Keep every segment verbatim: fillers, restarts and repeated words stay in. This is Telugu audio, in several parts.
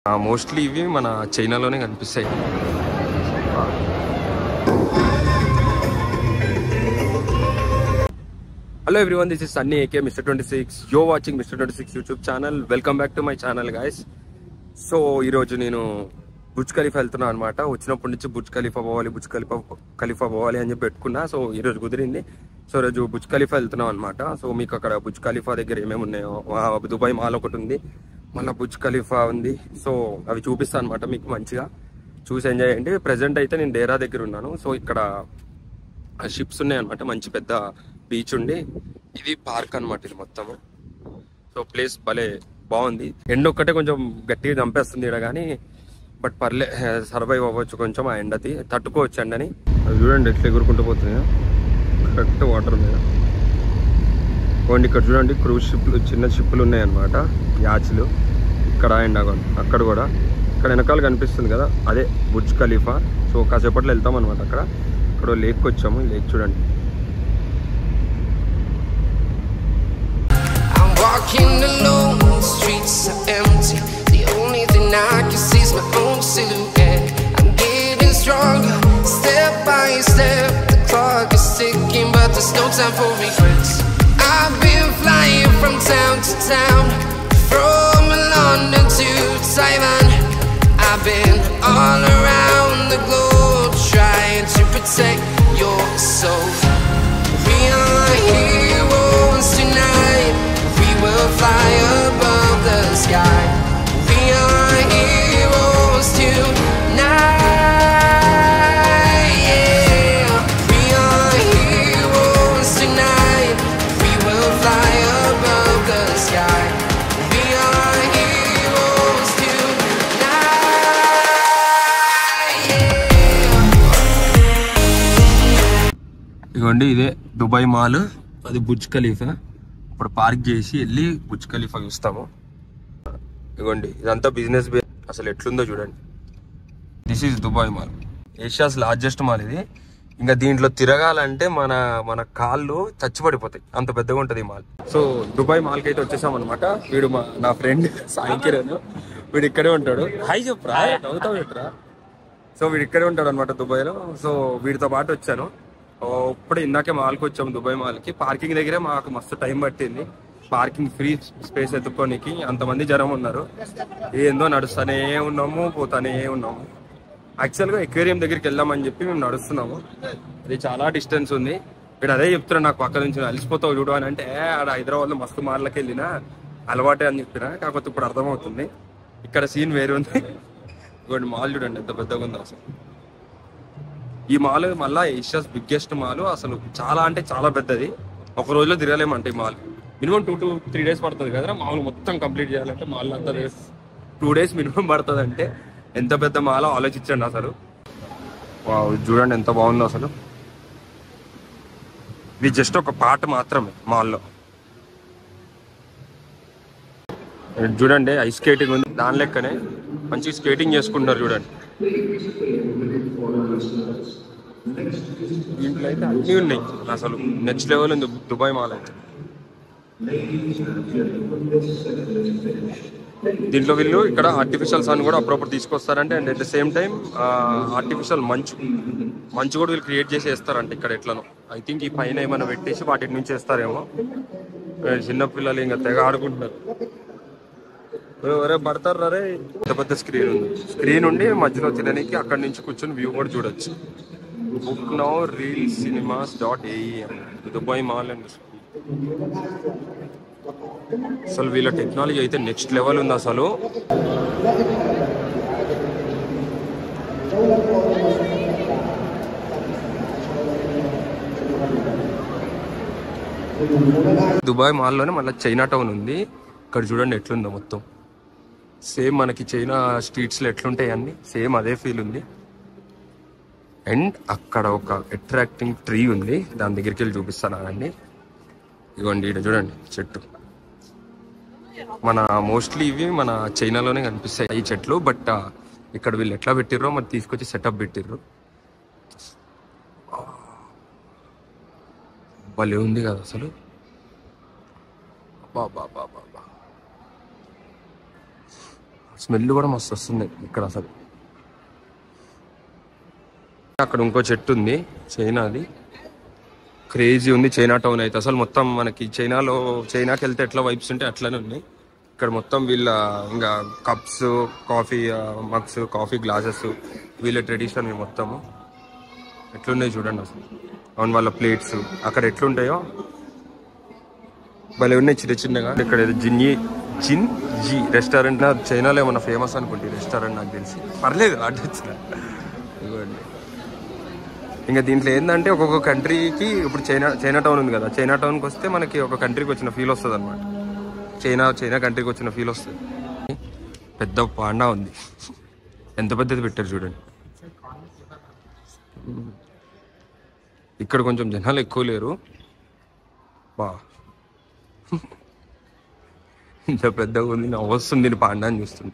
మోస్ట్లీ ఇవి మన చైనాలోనే కనిపిస్తాయి. Hello everyone, this is Sunny AK mister twenty six. Yo watching mister twenty six YouTube channel. Welcome back to my channel guys. So ఈరోజు నేను బుర్జ్ ఖలీఫా వెళ్తున్నాను అనమాట. వచ్చినప్పటి నుంచి బుర్జ్ ఖలీఫా పోవాలి బుర్జ్ ఖలీఫా ఖలీఫా పోవాలి అని చెప్పి పెట్టుకున్నా. సో ఈరోజు కుదిరింది. సో ఈరోజు బుర్జ్ ఖలీఫా వెళ్తున్నాం అనమాట. సో మీకు అక్కడ బుర్జ్ ఖలీఫా దగ్గర ఏమేమి ఉన్నాయో, దుబాయ్ మాల్ ఒకటి ఉంది, మళ్ళీ బుర్జ్ ఖలీఫా ఉంది. సో అవి చూపిస్తాను అనమాట మీకు. మంచిగా చూసి ఎంజాయ్ చేయండి. ప్రెసెంట్ అయితే నేను డేరా దగ్గర ఉన్నాను. సో ఇక్కడ షిప్స్ ఉన్నాయి అనమాట. మంచి పెద్ద బీచ్ ఉండి, ఇది పార్క్ అనమాట ఇది మొత్తము. సో ప్లేస్ భలే బాగుంది. ఎండ ఒక్కటే కొంచెం గట్టిగా చంపేస్తుంది ఇక్కడ, కానీ బట్ పర్లే, సర్వైవ్ అవ్వచ్చు కొంచెం. ఆ ఎండది తట్టుకోవచ్చు ఎండని. అది చూడండి ఎట్లా ఎగురుకుంటూ పోతున్నాయో, కరెక్ట్ వాటర్ మీద. పోండి ఇక్కడ చూడండి, క్రూజ్ షిప్లు, చిన్న షిప్లు ఉన్నాయి అనమాట, యాచ్లు. ఇక్కడ అండ్ అక్కడ కూడా, ఇక్కడ వెనకాల కనిపిస్తుంది కదా, అదే బుర్జ్ ఖలీఫా. సో కాసేపట్లో వెళ్తాం అనమాట. అక్కడ ఇక్కడ లేక్ వచ్చాము. లేక్ చూడండి. Walking alone, the streets are empty. The only thing I can see is my own silhouette. I'm getting stronger, step by step. The clock is ticking, but there's no time for regrets. I've been flying from town to town, from London to Taiwan. I've been all around the globe, trying to protect your soul. We are heroes tonight. We'll fly above the sky. We are heroes tonight. Yeah, we are heroes tonight. We will fly above the sky. We are heroes tonight. Yeah. ఇగోండి ఇదే దుబాయ్ మాల్, అది బుర్జ్ ఖలీఫా. ఇప్పుడు పార్క్ చేసి వెళ్ళి బుర్జ్ ఖలీఫా చూస్తాము. ఇదిగోండి ఇదంతా బిజినెస్ బే. అసలు ఎట్లుందో చూడండి. This is Dubai mall, Asia's largest mall ఇది. ఇంకా దీంట్లో తిరగాలంటే మన మన కాళ్ళు చచ్చిపడిపోతాయి, అంత పెద్దగా ఉంటుంది ఈ మాల్. సో దుబాయ్ మాల్కి అయితే వచ్చేసాం అనమాట. వీడు మా నా ఫ్రెండ్ సాయి కిరణ్, వీడు ఇక్కడే ఉంటాడు. హాయ్ చెప్పరా, అవుతావు చెప్పరా. సో వీడు ఇక్కడే ఉంటాడు అనమాట దుబాయ్లో. సో వీడితో పాటు వచ్చాను. ఇప్పుడు ఇందాకే మాల్కి వచ్చాము, దుబాయ్ మాల్కి. పార్కింగ్ దగ్గరే మాకు మస్తు టైం పట్టింది. పార్కింగ్ ఫ్రీ స్పేస్ ఎత్తుక్కోనికి అంతమంది జనం ఉన్నారు. ఏందో నడుస్తూనే ఉన్నాము, పోతానే ఉన్నాము. యాక్చువల్గా ఎక్వేరియం దగ్గరికి వెళ్దామని చెప్పి మేము నడుస్తున్నాము. అది చాలా డిస్టెన్స్ ఉంది. ఇక్కడ అదే చెప్తున్నా, నాకు పక్క నుంచి అలసిపోతావు చూడు అని అంటే, ఆడ హైదరాబాద్లో మస్తు మాల్లోకి వెళ్ళినా అలవాటే అని చెప్పినా. కాకపోతే ఇప్పుడు అర్థమవుతుంది ఇక్కడ సీన్ వేరే ఉంది. ఇంకోటి మాల్ చూడండి ఎంత పెద్దగా ఉందో అసలు. ఈ మాల్ మళ్ళీ ఏషియాస్ బిగ్గెస్ట్ మాల్. అసలు చాలా అంటే చాలా పెద్దది. ఒక రోజులో తిరగలేమంటే ఈ mall. Minimum two to three days పడుతుంది కదా మాల్ మొత్తం కంప్లీట్ చేయాలంటే. మాల్ అంతా టూ డేస్ మినిమం పడుతుంది అంటే ఎంత పెద్ద మాల్ ఆలోచించండి అసలు. వావ్, చూడండి ఎంత బాగుందో అసలు. ఇది జస్ట్ ఒక పార్ట్ మాత్రమే మాల్లో. చూడండి ఐస్ స్కేటింగ్ ఉంది, దాని లెక్కనే మంచి స్కేటింగ్ చేసుకుంటారు చూడండి. దీంట్లో అయితే అన్నీ ఉన్నాయి అసలు. నెక్స్ట్ లెవెల్ ఉంది దుబాయ్ మాల్ అయితే. దీంట్లో వీళ్ళు ఇక్కడ ఆర్టిఫిషియల్ సన్ కూడా అప్పుడప్పుడు తీసుకొస్తారంటే, and at the same time artificial మంచు మంచు కూడా వీళ్ళు క్రియేట్ చేసి వేస్తారంటే ఇక్కడ ఎట్లనో. ఐ థింక్ ఈ పైన ఏమైనా పెట్టేసి వాటి నుంచి వేస్తారేమో. చిన్నపిల్లలు ఇంకా తెగ ఆడుకుంటున్నారు. ఎవరే పడతారు రే. పెద్ద పెద్ద స్క్రీన్ ఉంది. స్క్రీన్ ఉండి మధ్యలో తినడానికి అక్కడి నుంచి కూర్చొని వ్యూ కూడా చూడొచ్చు. Book now Reel Cinemas dot AEM Dubai mall and. అసలు వీళ్ళ టెక్నాలజీ అయితే నెక్స్ట్ లెవెల్ ఉంది అసలు. దుబాయ్ మాల్లోనే మళ్ళీ చైనా టౌన్ ఉంది. ఇక్కడ చూడండి ఎట్లుందో మొత్తం. సేమ్ మనకి చైనా స్ట్రీట్స్లో ఎట్లుంటాయి అన్ని సేమ్ అదే ఫీల్ ఉంది. అండ్ అక్కడ ఒక అట్రాక్టింగ్ ట్రీ ఉంది, దాని దగ్గరికి వెళ్ళి చూపిస్తాను అండి. ఇదిగోండి ఇక్కడ చూడండి చెట్టు. మన మోస్ట్లీ ఇవి మన చైనాలోనే కనిపిస్తాయి ఈ చెట్లు. బట్ ఇక్కడ వీళ్ళు ఎట్లా పెట్టిర్రో మరి తీసుకొచ్చి సెటప్ పెట్టిర్రు. భలే ఉంది కదా అసలు. బా బా బా బా స్మెల్ కూడా మస్తు వస్తుంది ఇక్కడ అసలు. అక్కడ ఇంకో చెట్టు ఉంది చైనాది, క్రేజీ ఉంది. చైనా టౌన్ అయితే అసలు మొత్తం మనకి చైనాలో చైనాకి వెళ్తే ఎట్లా వైబ్స్ ఉంటాయి అట్లానే ఉన్నాయి ఇక్కడ మొత్తం. వీళ్ళ ఇంకా cups, coffee mugs, coffee glasses వీళ్ళ ట్రెడిషన్ మొత్తము ఎట్లున్నాయి చూడండి అసలు. అవును, వాళ్ళ ప్లేట్స్ అక్కడ ఎట్లుంటాయో భలే ఉన్నాయి చిన్న చిన్నగా. ఇక్కడ ఏదో జిన్యీ జిన్ జీ రెస్టారెంట్, చైనాలో ఏమన్నా ఫేమస్ అనుకుంటే రెస్టారెంట్ నాకు తెలిసి. పర్లేదు అడ్డొచ్చిన. ఇంకా దీంట్లో ఏంటంటే ఒక్కొక్క కంట్రీకి ఇప్పుడు చైనా చైనా టౌన్ ఉంది కదా, చైనా టౌన్కి వస్తే మనకి ఒక కంట్రీకి వచ్చిన ఫీల్ వస్తుంది అనమాట. చైనా చైనా కంట్రీకి వచ్చిన ఫీల్ వస్తుంది. పెద్ద పాండా ఉంది, ఎంత పెద్దది పెట్టారు చూడండి. ఇక్కడ కొంచెం జనాలు ఎక్కువ లేరు. బా ఇంత పెద్దగా ఉంది, నవ్వు వస్తుంది దీని పాండాన్ని చూస్తుంది.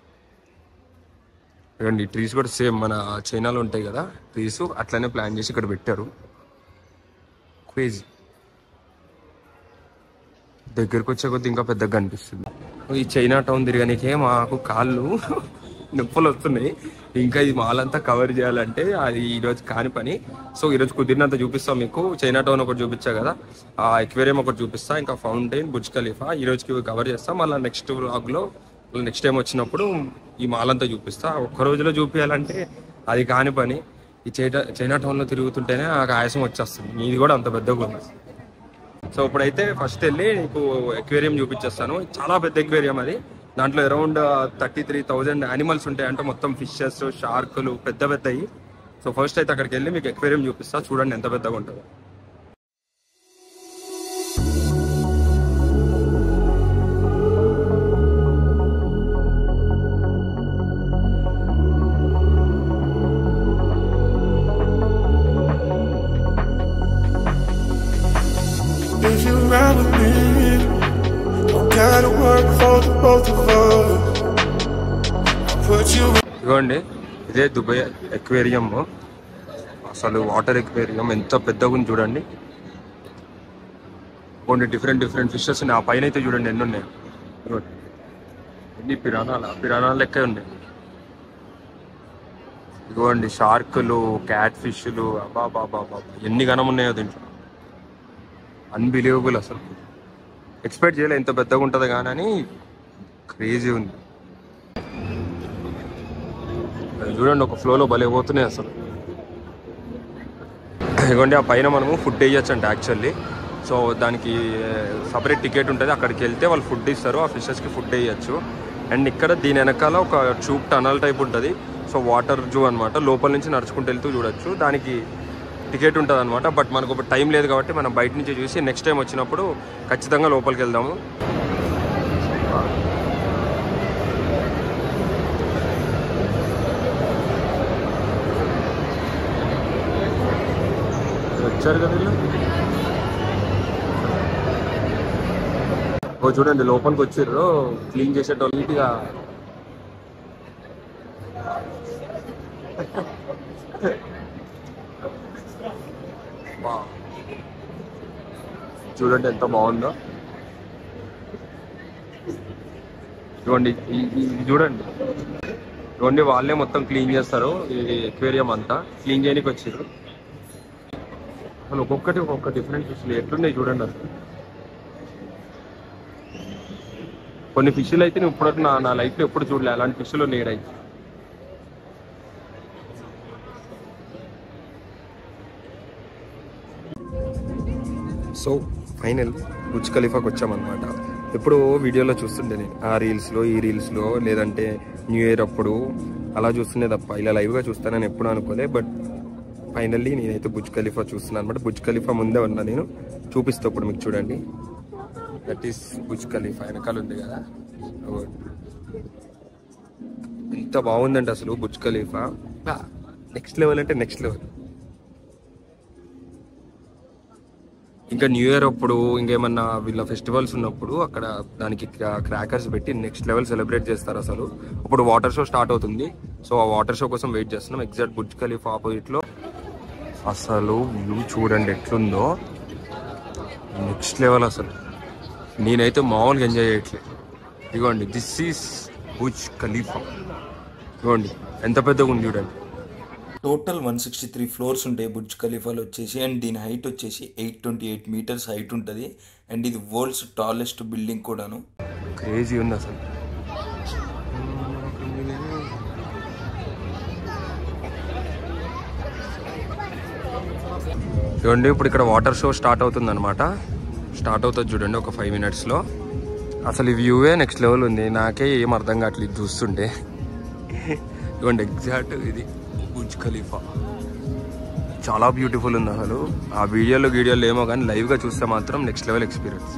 ఈ ట్రీస్ కూడా సేమ్ మన చైనాలో ఉంటాయి కదా ట్రీస్, అట్లనే ప్లాన్ చేసి ఇక్కడ పెట్టారు. క్రేజీ. దగ్గరకు వచ్చే కొద్ది ఇంకా పెద్దగా అనిపిస్తుంది. ఈ చైనా టౌన్ తిరగనికే మాకు కాళ్ళు నొప్పులు వస్తున్నాయి. ఇంకా ఈ మాల్ అంతా కవర్ చేయాలంటే అది ఈరోజు కాని పని. సో ఈరోజు కుదిరినంత చూపిస్తాం మీకు. చైనా టౌన్ ఒకటి చూపించా కదా, ఆ ఎక్వేరియం ఒకటి చూపిస్తా, ఇంకా ఫౌంటైన్, బుర్జ్ ఖలీఫా ఈ రోజుకి కవర్ చేస్తాం. మళ్ళీ నెక్స్ట్ వ్లాగ్లో నెక్స్ట్ టైం వచ్చినప్పుడు ఈ మాల్ అంతా చూపిస్తా. ఒక్క రోజులో చూపించాలంటే అది కాని పని. ఈ చైనా చైనా టౌన్లో తిరుగుతుంటేనే ఆ ఆయాసం వచ్చేస్తుంది. ఇది కూడా అంత పెద్దగా ఉంది. సో ఇప్పుడైతే ఫస్ట్ వెళ్ళి నీకు ఎక్వేరియం చూపించేస్తాను. చాలా పెద్ద ఎక్వేరియం అది. దాంట్లో around thirty three thousand animals ఉంటాయి అంటే మొత్తం ఫిషెస్, షార్కులు పెద్ద పెద్దవి. సో ఫస్ట్ అయితే అక్కడికి వెళ్ళి మీకు ఎక్వేరియం చూపిస్తా, చూడండి ఎంత పెద్దగా ఉంటుందో. If you ride with me, don't gotta work for the both of us. I'll put you. ఇదిగోండి, ఇదే దుబాయ్ ఎక్వేరియం. అసలు వాటర్ ఎక్వేరియం ఎంత పెద్దగా ఉంది చూడండి. కొన్ని డిఫరెంట్ డిఫరెంట్ ఫిషెస్ ఉన్నాయి. ఆ పైన అయితే చూడండి ఎన్ని ఉన్నాయి. ఎన్ని పిరానాల పిరానాల లెక్క ఉన్నాయి. ఇదిగోండి షార్కులు, క్యాట్ ఫిష్లు, అబ్బా బాబా బాబా ఎన్ని గణం ఉన్నాయో దీంట్లో. అన్బిలీవబుల్. అసలు ఎక్స్పెక్ట్ చేయలే ఎంత పెద్దగా ఉంటుంది కానీ క్రేజీ ఉంది. చూడండి ఒక ఫ్లోలో భలే పోతున్నాయి అసలు. ఇదిగోండి ఆ పైన మనము ఫుడ్ వేయచ్చు అంట యాక్చువల్లీ. సో దానికి సపరేట్ టికెట్ ఉంటుంది. అక్కడికి వెళ్తే వాళ్ళు ఫుడ్ ఇస్తారు, ఆ ఫిషెస్కి ఫుడ్ వేయచ్చు. అండ్ ఇక్కడ దీని వెనకాల ఒక ట్యూబ్ టనల్ టైప్ ఉంటుంది. సో వాటర్ జూ అనమాట. లోపల నుంచి నడుచుకుంటూ వెళ్తూ చూడొచ్చు. దానికి టికెట్ ఉంటుంది అనమాట. బట్ మనకు ఒక టైం లేదు కాబట్టి మనం బయట నుంచి చూసి నెక్స్ట్ టైం వచ్చినప్పుడు ఖచ్చితంగా లోపలికి వెళ్దాము. వచ్చారు కదా వీళ్ళు. ఓ చూడండి లోపలికి వచ్చారు క్లీన్ చేసేటోళ్ళు నీట్గా. చూడండి ఎంత బాగుందో. ఇవ్వండి చూడండి, ఇవ్వండి వాళ్ళే మొత్తం క్లీన్ చేస్తారు. ఈ ఎక్వేరియం అంతా క్లీన్ చేయడానికి వచ్చారు. అసలు ఒక్కొక్కటి ఒక్కొక్క డిఫరెంట్ ఫిష్లు ఎట్లున్నాయి చూడండి. అసలు కొన్ని ఫిష్లు అయితే నేను ఇప్పుడు నా నా లైఫ్లో ఎప్పుడు చూడలే అలాంటి ఫిష్లు నేడైతే. సో ఫైనల్ బుర్జ్ ఖలీఫాకి వచ్చామన్నమాట. ఎప్పుడో వీడియోలో చూస్తుండే నేను, ఆ రీల్స్లో ఈ రీల్స్లో లేదంటే న్యూ ఇయర్ అప్పుడు అలా చూస్తుండే తప్ప ఇలా లైవ్గా చూస్తానని ఎప్పుడు అనుకోలే. బట్ ఫైనల్లీ నేనైతే బుర్జ్ ఖలీఫా చూస్తున్నాను అనమాట. బుర్జ్ ఖలీఫా ముందే ఉన్నా నేను, చూపిస్తా ఇప్పుడు మీకు చూడండి. దట్ ఈస్ బుర్జ్ ఖలీఫా వెనకాల ఉంది కదా. ఎంత బాగుందంటే అసలు బుర్జ్ ఖలీఫా నెక్స్ట్ లెవెల్ అంటే నెక్స్ట్ లెవెల్. ఇంకా న్యూ ఇయర్ అప్పుడు ఇంకేమన్నా వీళ్ళ ఫెస్టివల్స్ ఉన్నప్పుడు అక్కడ దానికి క్రాకర్స్ పెట్టి నెక్స్ట్ లెవెల్ సెలబ్రేట్ చేస్తారు అసలు. ఇప్పుడు వాటర్ షో స్టార్ట్ అవుతుంది. సో ఆ వాటర్ షో కోసం వెయిట్ చేస్తున్నాం. ఎగ్జాక్ట్ బుర్జ్ ఖలీఫా ఆపోజిట్ లో. అసలు వ్యూ చూడండి ఎట్లుందో, నెక్స్ట్ లెవెల్ అసలు. నేనైతే మామూలుగా ఎంజాయ్ చేయట్లేదు. ఇదిగోండి దిస్ ఈస్ బుర్జ్ ఖలీఫా. చూడండి ఎంత పెద్దగా ఉంది చూడండి. Total one sixty three floors ఉంటాయి బుర్జ్ ఖలీఫాలో వచ్చేసి. అండ్ దీని హైట్ వచ్చేసి eight twenty eight metres height ఉంటుంది. అండ్ ఇది వరల్డ్స్ టాలెస్ట్ బిల్డింగ్ కూడాను. క్రేజీ ఉంది అసలు. చూడండి ఇప్పుడు ఇక్కడ వాటర్ షో స్టార్ట్ అవుతుంది అనమాట. స్టార్ట్ అవుతుంది చూడండి ఒక ఫైవ్ మినిట్స్లో. అసలు ఈ వ్యూవే నెక్స్ట్ లెవెల్ ఉంది. నాకే ఏం అర్థం కావట్లేదు చూస్తుంటే. ఇవ్వండి ఎగ్జాక్ట్ ఇది బుర్జ్ ఖలీఫా. చాలా బ్యూటిఫుల్ ఉంది అసలు. ఆ వీడియోలో వీడియోలో ఏమో కానీ లైవ్గా చూస్తే మాత్రం next level experience.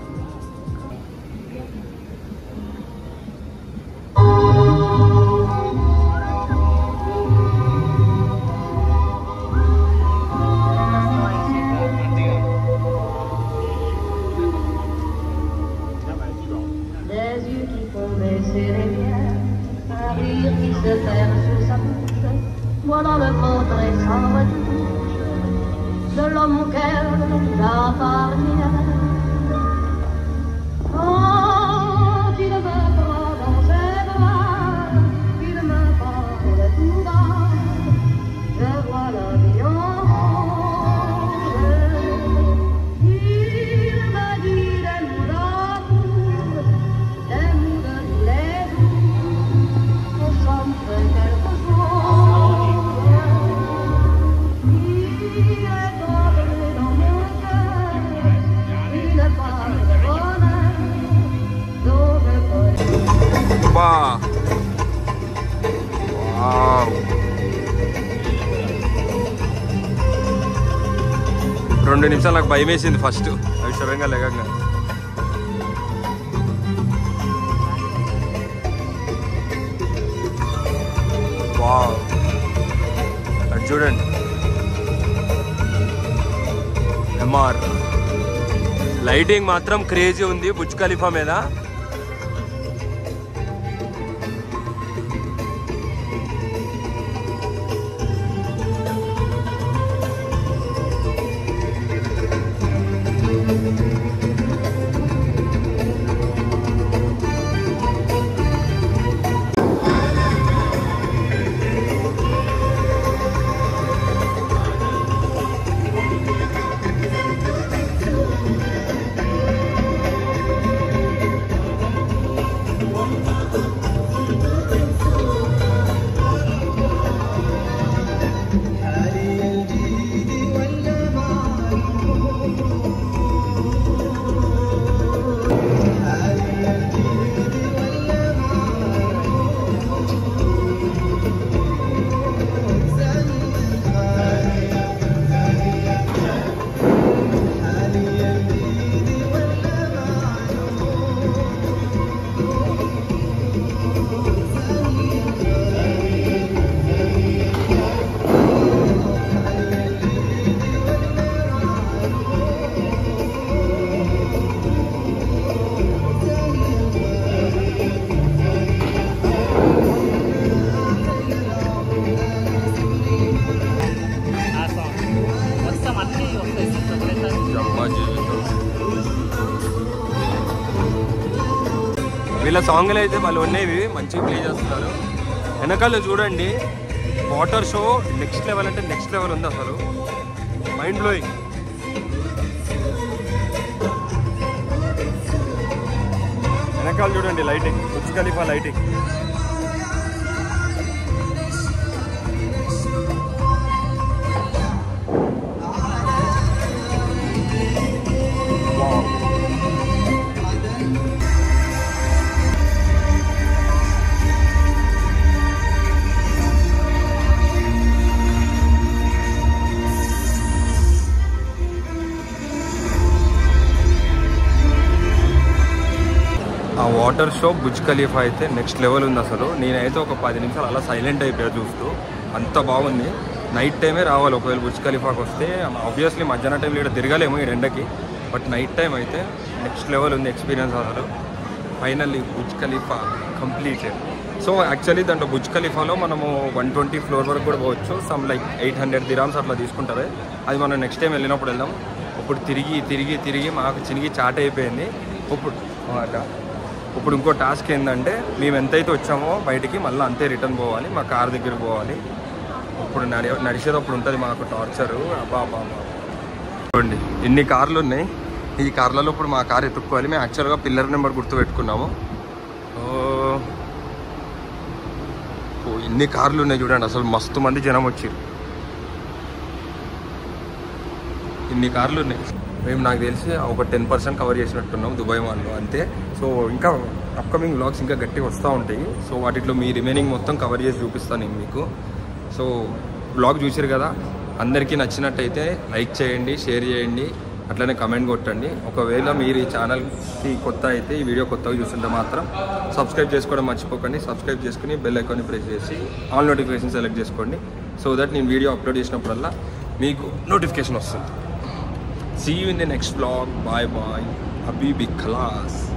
Voilà le portrait sans retouche de l'homme auquel j'appartiens. Quand il me prend dans ses bras, il me parle tout bas, je vois la vie en rose. Il me dit des mots d'amour, des mots de tous les jours, on s'en fait quelque chose. రెండు నిమిషాలు నాకు భయం వేసింది ఫస్ట్ అవి సడన్గా లేకంగా. వావ్ అది చూడండి ఎంఆర్ లైటింగ్ మాత్రం క్రేజీ ఉంది బుర్జ్ ఖలీఫా మీద. వీళ్ళ సాంగ్లు అయితే వాళ్ళు ఉన్నవి మంచిగా ప్లే చేస్తున్నారు. వెనకాల చూడండి వాటర్ షో నెక్స్ట్ లెవెల్ అంటే నెక్స్ట్ లెవెల్ ఉంది అసలు. Mind blowing. వెనకాల చూడండి లైటింగ్, బుర్జ్ ఖలీఫా లైటింగ్. ఆ వాటర్ షో బుర్జ్ ఖలీఫా అయితే నెక్స్ట్ లెవెల్ ఉంది అసలు. నేనైతే ఒక పది నిమిషాలు అలా సైలెంట్ అయిపోయా చూస్తూ. అంత బాగుంది. నైట్ టైమే రావాలి ఒకవేళ బుర్జ్ ఖలీఫాకి వస్తే. ఆబ్వియస్లీ మధ్యాహ్నం టైంలో ఇక్కడ తిరగలేము ఈ ఎండకి. బట్ నైట్ టైం అయితే నెక్స్ట్ లెవెల్ ఉంది ఎక్స్పీరియన్స్ అసలు. Finally Burj Khalifa completed. So actually దాంట్లో బుర్జ్ ఖలీఫాలో మనము వన్ ట్వంటీ ఫ్లోర్ వరకు కూడా పోవచ్చు. Some like eight hundred dirhams అట్లా తీసుకుంటారు. అది మనం నెక్స్ట్ టైం వెళ్ళినప్పుడు వెళ్దాం. ఇప్పుడు తిరిగి తిరిగి తిరిగి మాకు చినిగి చాట్ అయిపోయింది. ఇప్పుడు ఇప్పుడు ఇంకో టాస్క్ ఏంటంటే మేము ఎంతైతే వచ్చామో బయటికి మళ్ళీ అంతే రిటర్న్ పోవాలి, మా కార్ దగ్గర పోవాలి. ఇప్పుడు నడి నడిచేటప్పుడు ఉంటుంది మాకు టార్చరు. అబ్బా అబ్బా చూడండి ఇన్ని కార్లు ఉన్నాయి. ఈ కార్లలో ఇప్పుడు మా కార్ ఎత్తుక్కోవాలి. మేము యాక్చువల్గా పిల్లర్ నెంబర్ గుర్తు పెట్టుకున్నాము. ఇన్ని కార్లు ఉన్నాయి చూడండి, అసలు మస్తు మంది జనం వచ్చారు. ఇన్ని కార్లు ఉన్నాయి. మేము నాకు తెలిసి ఒక టెన్ పర్సెంట్ కవర్ చేసినట్టున్నాం దుబాయ్ మాల్లో అంతే. సో ఇంకా అప్కమింగ్ వ్లాగ్స్ ఇంకా గట్టిగా వస్తూ ఉంటాయి. సో వాటిలో మీ రిమైనింగ్ మొత్తం కవర్ చేసి చూపిస్తాను నేను మీకు. సో వ్లాగ్ చూసారు కదా, అందరికీ నచ్చినట్టయితే లైక్ చేయండి, షేర్ చేయండి, అట్లనే కమెంట్ కొట్టండి. ఒకవేళ మీరు ఈ ఛానల్కి కొత్త అయితే, ఈ వీడియో కొత్తగా చూస్తుంటే మాత్రం సబ్స్క్రైబ్ చేసుకోవడం మర్చిపోకండి. సబ్స్క్రైబ్ చేసుకుని బెల్ ఐకాన్ని ప్రెస్ చేసి ఆల్ నోటిఫికేషన్ సెలెక్ట్ చేసుకోండి. సో దట్ నేను వీడియో అప్లోడ్ చేసినప్పుడల్లా మీకు నోటిఫికేషన్ వస్తుంది. See you in the next vlog. Bye bye. Habibi Khalas.